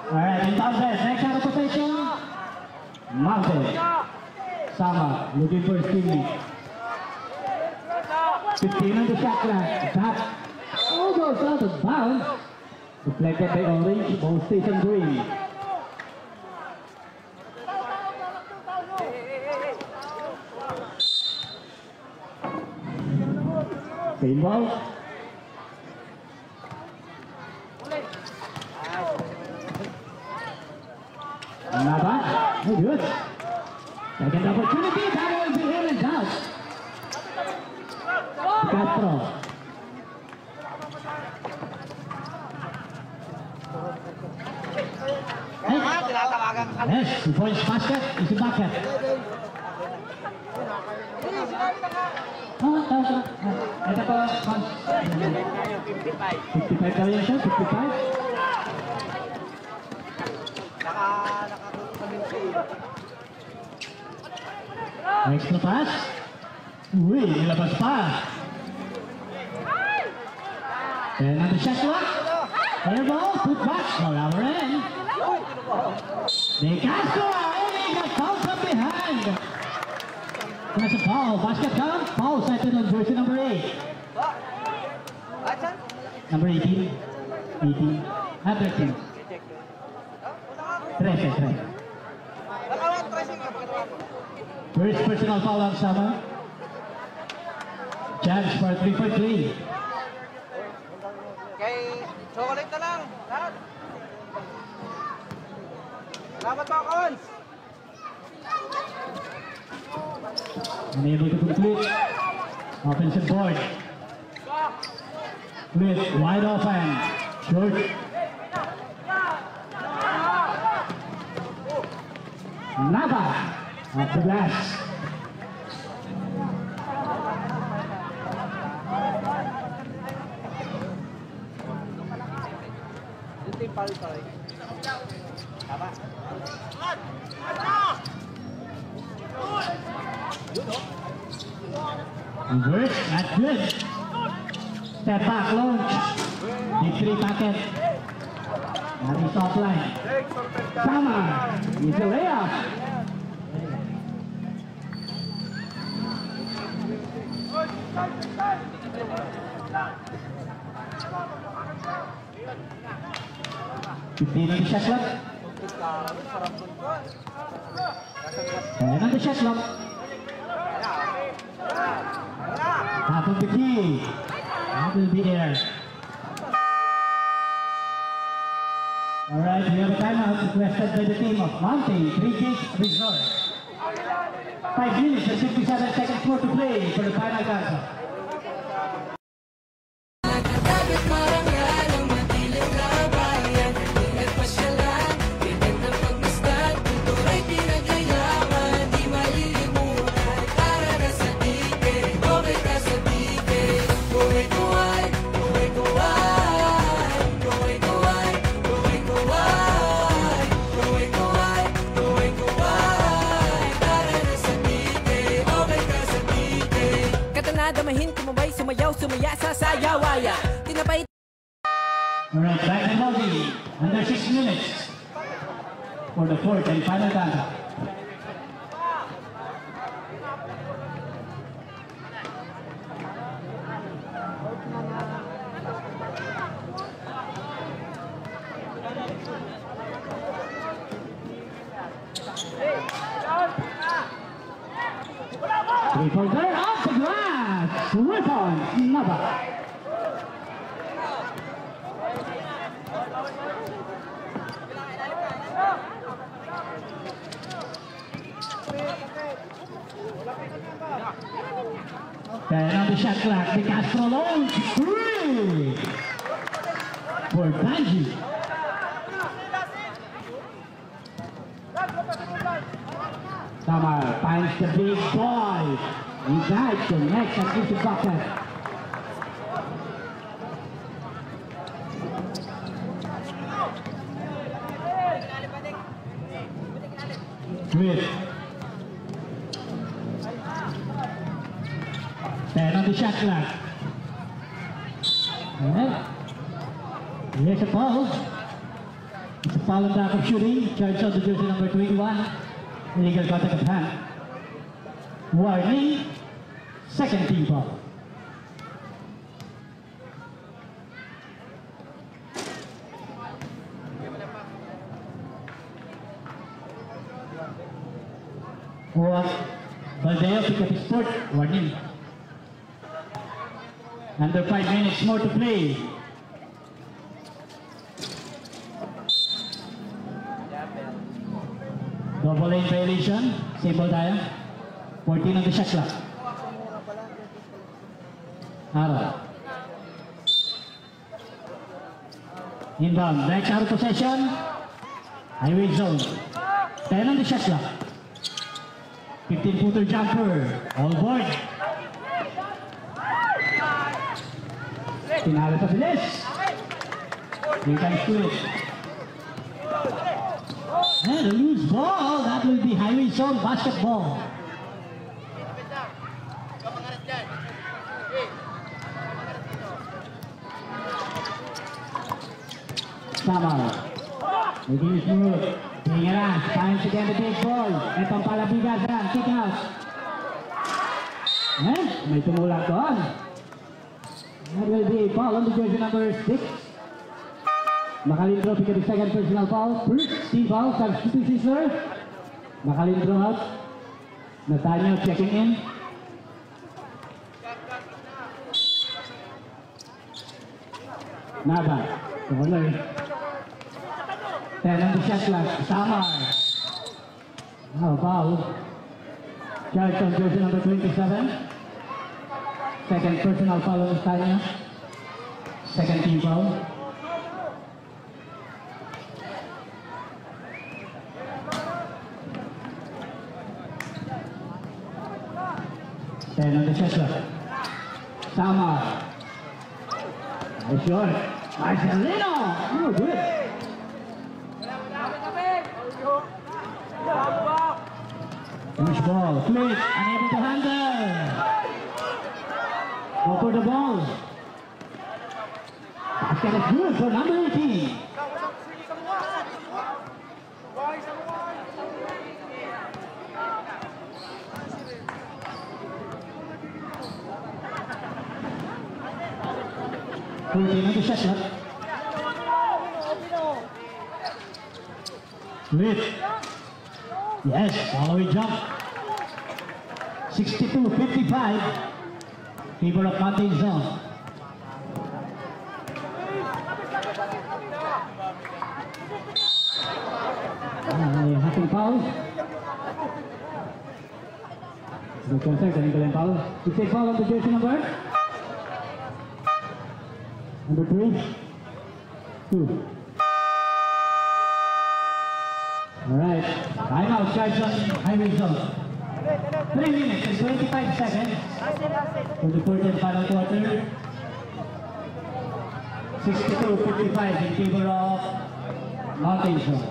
Alright, inbound there. Next out of possession. Mountain. Sama, looking for his teammate. fifteen on the shot clock. That almost out of bounds. Deflected by Orange. Ball stays on green. Same ball. Not bad. Oh, good. Second opportunity. That will be in and out. Castro. Yes, the points basket is a bucket. Oh, oh, oh. Ito po, fifty-five daw yan siya, fifty-five. Naka, nakatutunin siya. Extra pass. Uy, nilabas pa. And on the shot clock. Air ball, put back. No, rubber in. De Castro, and he got fouled from behind. That's a foul. Basket count. Foul sighted on jersey number eight. Asan? Number eighteen. eighteen. Ah, thirteen. thirteen, thirteen. Nakawan, tracing ka. First personal foul on Sama. Chance for three for three. Kay chocolate na lang. Lahat. Salamat po, Kawans. Unable to complete. Offensive board. With wide open. Short. Nava off the glass. Ito yung pal pa rin. Tama. Work, that's good. Step back, launch. Big three packet. That is offline. Sama is a layup. fifteen on the shot clock. ten on the shot clock. Half of the key. That will be there. All right, we have a timeout requested by the team of Mountain Three Gates Resort. Five minutes and fifty-seven seconds more to play for the final quarter. Nakatapat marangal ang matiling labayan. Ingat pasyalan, ganda pagmasdan. Kultura'y pinagayaman, di malilimutan. Para na sa tiket, okay ka sa tiket. Kuway-kuway, kuway-kuway. Kuway-kuway, kuway-kuway. Kuway-kuway, kuway-kuway. Para na sa tiket, okay ka sa tiket. Katanadamahin, kumabay, sumayaw, sumaya sa sayawaya. Tinapay All right, back and Moldy. Under six minutes for the fourth and final quarter. Three pointer off the glass. Ripon Nava. Ten on the shot clock. The Castro launch. Three for Banji. Samar finds the big boy. He guides the next and gives the bucket. Smith. Ten on the shot clock. And here's a foul. It's a foul on the act of shooting. Charge on the jersey number twenty-one. Illegal contact of hand. Warning. Second team foul. For Baldeo pick up his foot. Warning. Under five minutes more to play. Double lane violation. Same ball tayo. fourteen on the shot clock. Araw. Inbound. Next out of possession. Highway zone. ten on the shot clock. fifteen footer jumper. All board. Tinalo sa bilis. Three times to it. And a loose ball. That will be highway zone basketball. Samar. Making his move. Tingnan. Time to get the big ball. Itong palabigasan. Kick out. And may tumulak doon. That will be a foul on the jersey number six. Makalindro pick up the second personal foul. First team foul. Substitute Sisler. Makalindro out. Nathaniel checking in. Naba. Corner. ten on the shot clock. Samar. Oh, foul. Charge on jersey number twenty-seven. Second personal foul on Tanya. Second team foul. ten on the shot clock. Samar. Nice shot. Marcelino. Oh, good. Finish ball. Flip. Unable to handle. Go for the ball. Basket is good for number eighteen. fourteen on the shot clock. Flip. Yes, following jump. sixty-two fifty-five. Favor of Mountain Zone. Uh, hacking foul. No concern, ganun foul. It's a foul on the jersey number. Number three. Two. Alright. Timeout, charge on highway zone. Three minutes and twenty-five seconds for the third and final quarter. sixty-two fifty-five in favor of Mountain Zone.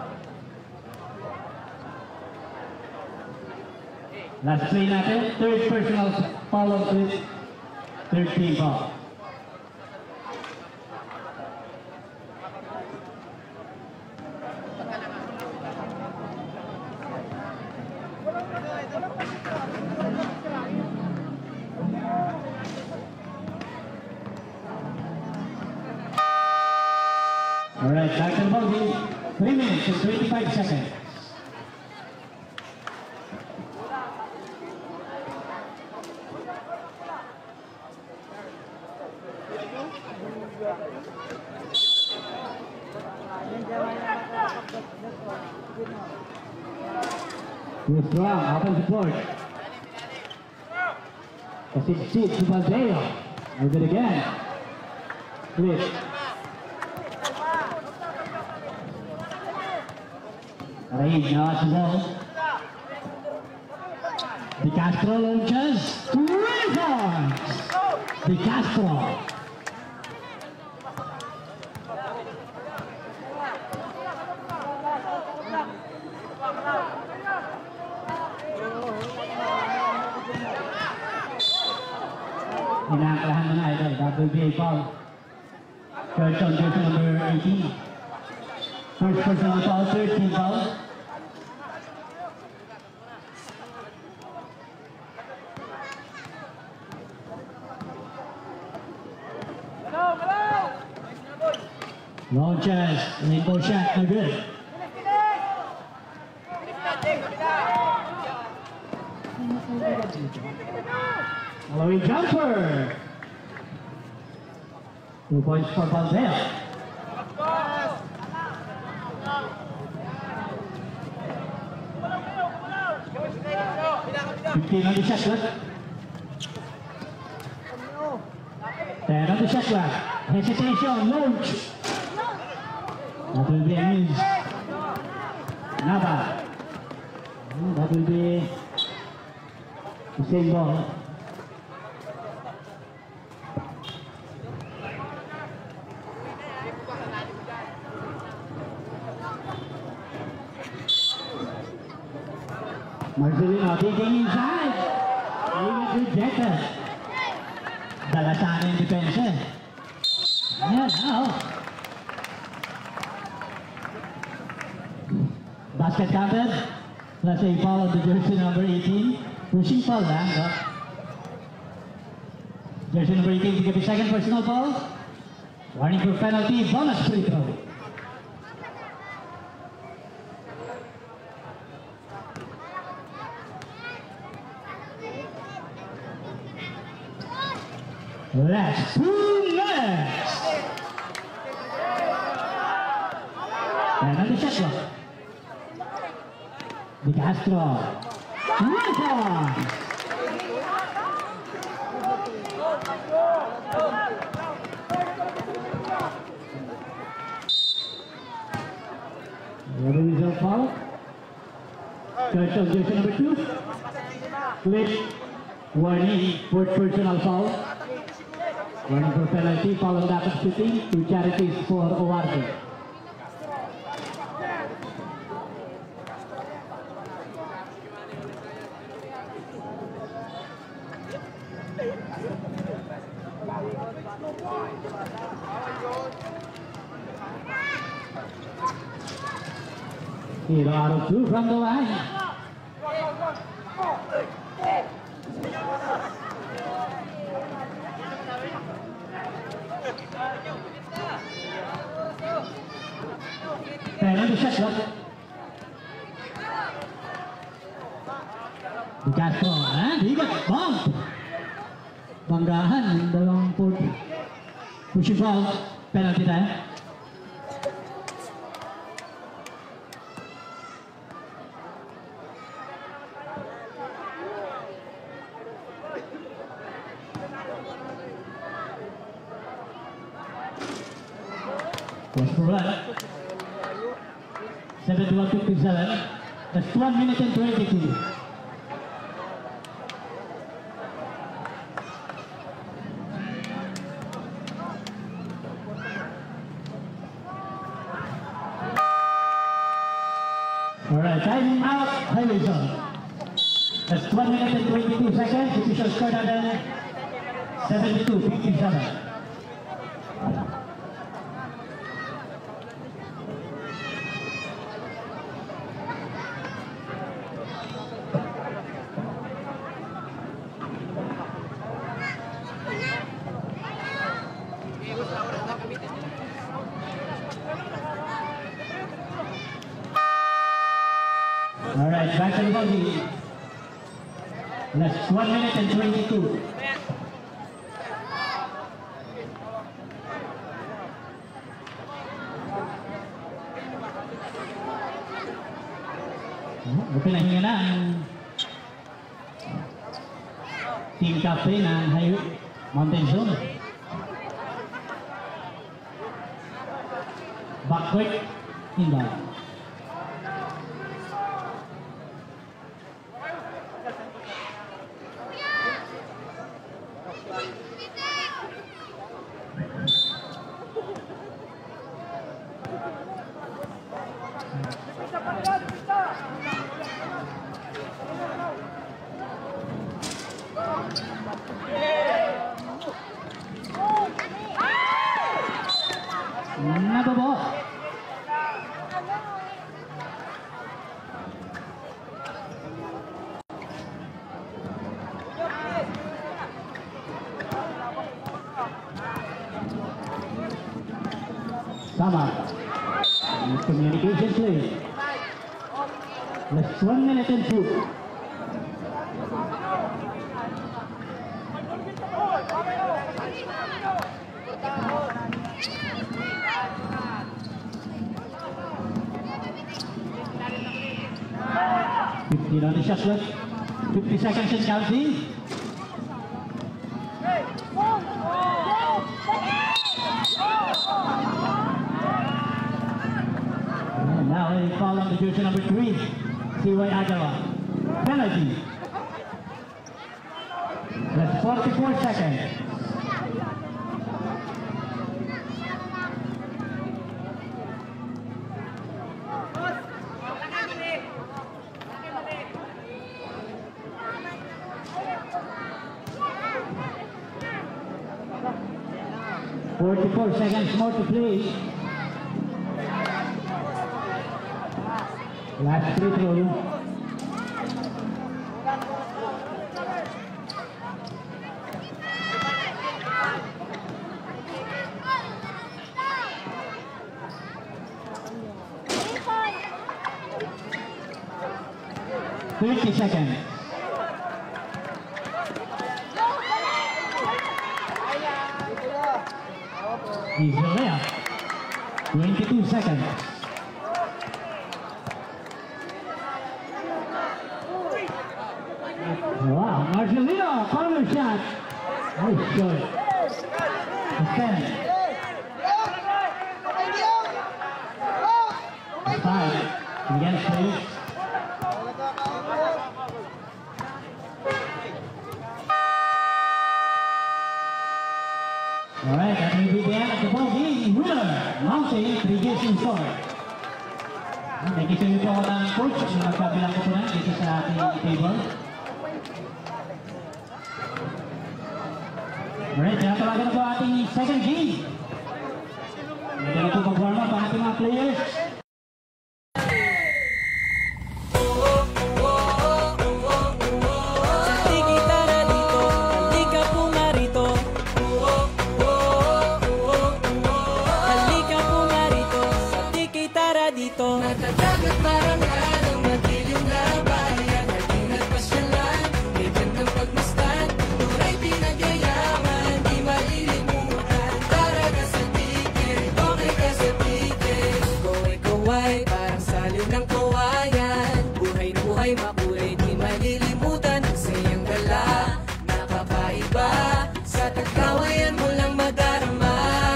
Last play natin, third personal foul with third team foul. Alright, back to the ball game. three minutes and twenty-five seconds. Too strong, open support. Pasig-sit to Baldeo. Move it again. Flip. Raid now at the ball. De Castro launches. Rebounds. De Castro. Inaaklahan mo na ito. That will be a foul. Third on jersey number eighteen. First personal foul, third team foul. Long chance, rainbow shot, no good. Following jumper. Two points for Valverde. fifteen on the shot clock. ten on the shot clock. Hesitation, launch. That will be a miss. Nava. Oh, that will be the same ball. Marcelino digging inside. He was rejected. Dala sana yung depensa. Ayan, now. Basket counted. Plus a foul on the jersey number eighteen. Pushing foul lang. No? Jersey number eighteen to give a second personal foul. Warning for penalty. Bonus free throw. Let's two legs. And on the shot clock. De Castro. Right on. Another result foul. Third of jersey number two. Clip. Warning. Fourth personal foul. Warning for penalty, following that of shooting, two charities for O R D. Hero out of two from the line. And on the shot clock. De Castro, and he got bumped. Banggahan, yung dalawang put. Pushing foul, penalty time. Was for run. seventy-one fifty-seven. That's one minute and twenty-two. Alright, time out, highway zone. That's one minute and twenty-two seconds. Official score then seventy-two fifty-seven. Alright, back to the body. That's one minute and twenty-two. Buti na hinga na ang team captain ng High Mountain Zone. Backcourt inbound. Another ball. Tama. Communication play. Less one minute and two. Fifteen on the shot clock. Fifty seconds and counting. And now a foul on the jersey number three, C Y Agawa. Penalty. That's forty-four seconds. Forty-four seconds more to play. Last free throw. Thirty seconds. He's the layup. Twenty-two seconds. Wow, Marcelino, corner shot. Nice shot. ten. Five. Against three. All right, that will be the end of the ball game. Winner, Mountain, three games in score. Thank you sa iyo po ng coach na magkabilang ko po na dito sa ating table. Alright, kaya talaga na po ating second game. Hindi na po mag-warm up ang ating mga players. Matatagat marangal ang madilim na bayan. Halina't pasyalan, may gandang pagmasdan. Turay pinagyayaman, di malilimutan. Tara na sa ticket, okay ka sa ticket. Kaway-kaway, parang saliw ng kawayan. Buhay na buhay, makulay, di malilimutan. Ang sayang gala, nakakaiba. Sa tagkawayan mo lang madarama.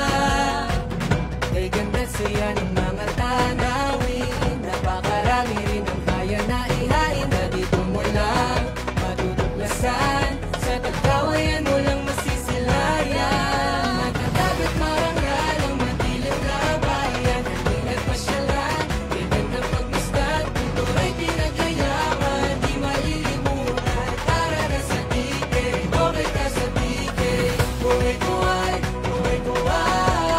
Kay ganda saya ng mga tanawin. Napakarami rin ang kaya na ihain. Na dito mo lang matutuklasan. Sa tagkawayan mo lang masisilayan. Nagkatagat marangal ang madilim na bayan. Halina't pasyalan, may gandang pagmasdan. Tuturay pinagyayaman, di malilimutan. Tara na sa ticket, okay ka sa ticket. Kuway-kuway, kuway-kuway.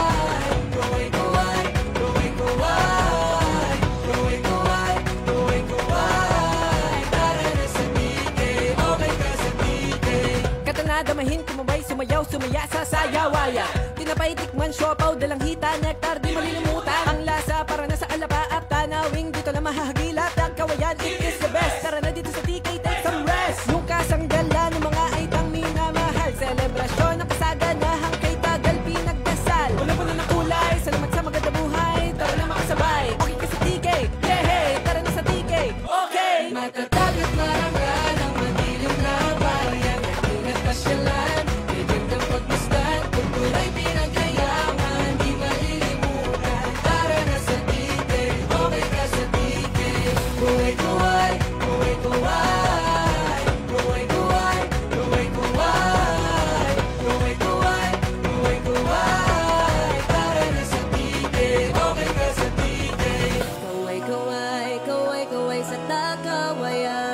Damahin, kumabay, sumayaw, sumaya sa sayawaya. Tinapay, tikman, siopaw, dalang hita, nektar, di malilimutan. Ang lasa para nasa alapa at tanawing dito na mahahagilap. Ang kawayan, it is the best. Tara na dito sa T K, take some rest. Yung kasanggalan ng mga aitang minamahal. Selebrasyon ng kasaganahang kay tagal pinagdasal. Wala po na ng kulay, salamat sa maganda buhay. Tara na makasabay, okay ka sa T K. Yeah, hey, tara na sa T K. Okay! Matatagat marangal ang madilim na bayan. Pasyalan, may gandang pagmasdan. Kulturay pinagyayaman, di malilimutan. Tara na sa ticket, okay ka sa ticket. Kuway-kuway, kuway-kuway. Kuway-kuway, kuway-kuway. Kuway-kuway, kuway-kuway. Tara na sa ticket, okay ka sa ticket. Kuway-kuway, kuway-kuway sa takawayan.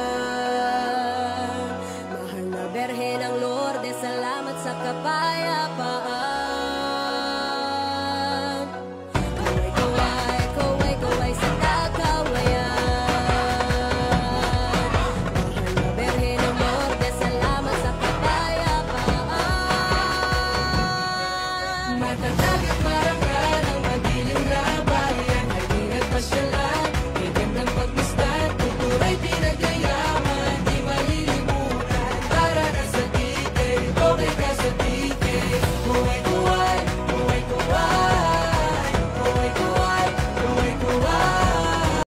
Berhen ang Lourdes, salamat sa kapayapaan. Kaway-kaway, kaway-kaway sa takawayan. Mahal na Berhen ang Lourdes, salamat sa kapayapaan. Matatagat marang